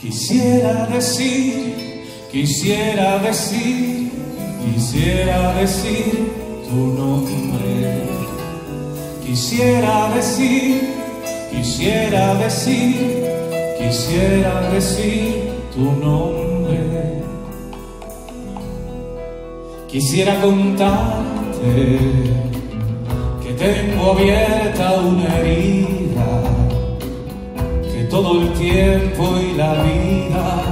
Quisiera decir, quisiera decir, quisiera decir tu nombre. Quisiera decir, quisiera decir, quisiera decir tu nombre. Quisiera contarte que tengo abierta una herida, que todo el tiempo y la vida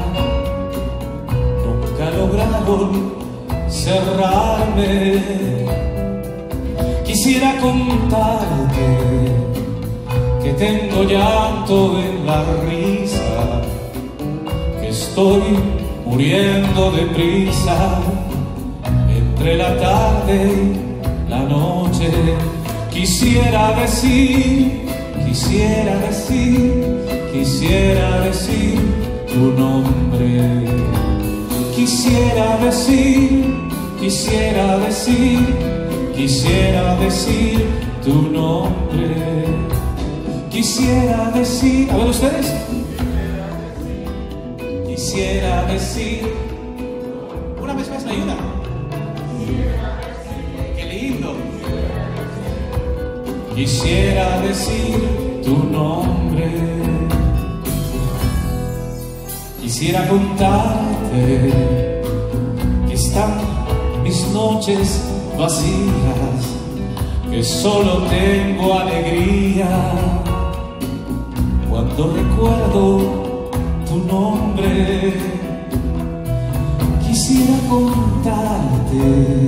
nunca lograron cerrarme. Quisiera contarte que tengo llanto en la risa, que estoy muriendo de prisa entre la tarde y la noche. Quisiera decir, quisiera decir, quisiera decir tu nombre. Quisiera decir, quisiera decir, quisiera decir tu nombre. Quisiera decir, a ver ustedes. Quisiera decir, una vez más, ¿me ayuda? Qué lindo. Quisiera decir tu nombre. Quisiera contarte que están mis noches vacías, que solo tengo alegría cuando recuerdo tu nombre. Quisiera contarte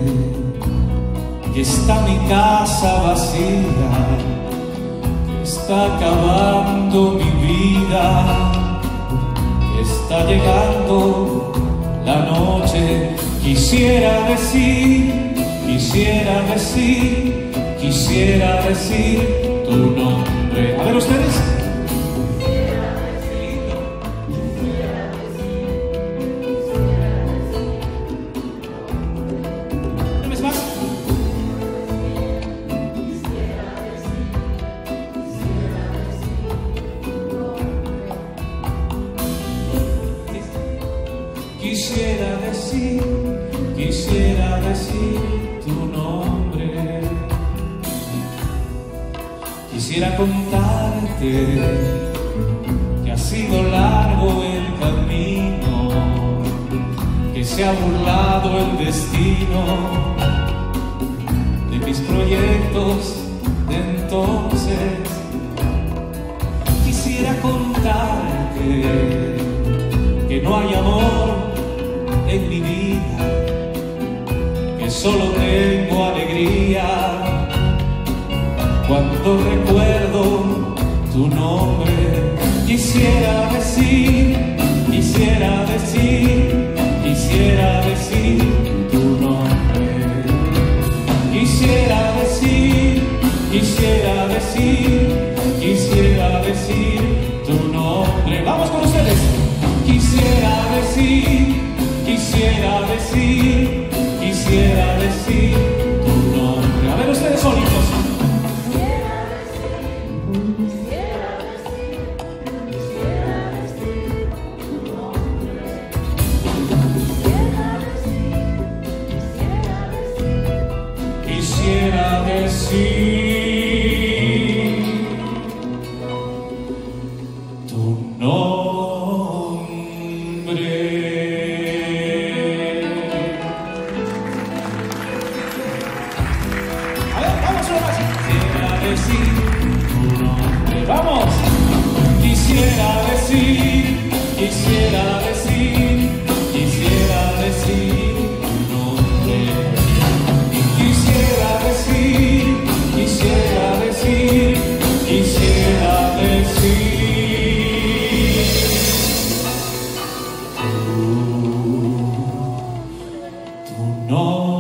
que está mi casa vacía, que está acabando mi vida, que está llegando la noche. Quisiera decir, quisiera decir, quisiera decir tu nombre. A ver ustedes. Una vez más. Quisiera decir, quisiera decir tu nombre. Quisiera contarte que ha sido largo el camino, que se ha burlado el destino de mis proyectos de entonces. Quisiera contarte que no hay amor en mi vida, que solo tengo alegría cuando recuerdo tu nombre. Quisiera decir, quisiera decir, quisiera decir tu nombre. Quisiera decir, quisiera decir, quisiera decir tu nombre. Vamos con ustedes. Quisiera decir, quisiera decir, quisiera decir tu nombre. A ver ustedes solitos. Quisiera decir tu nombre. A ver, vamos una más. Quisiera decir tu nombre. Vamos. Quisiera decir, quisiera decir, quisiera decir. Quisiera decir, quisiera decir, quisiera decir tu nombre.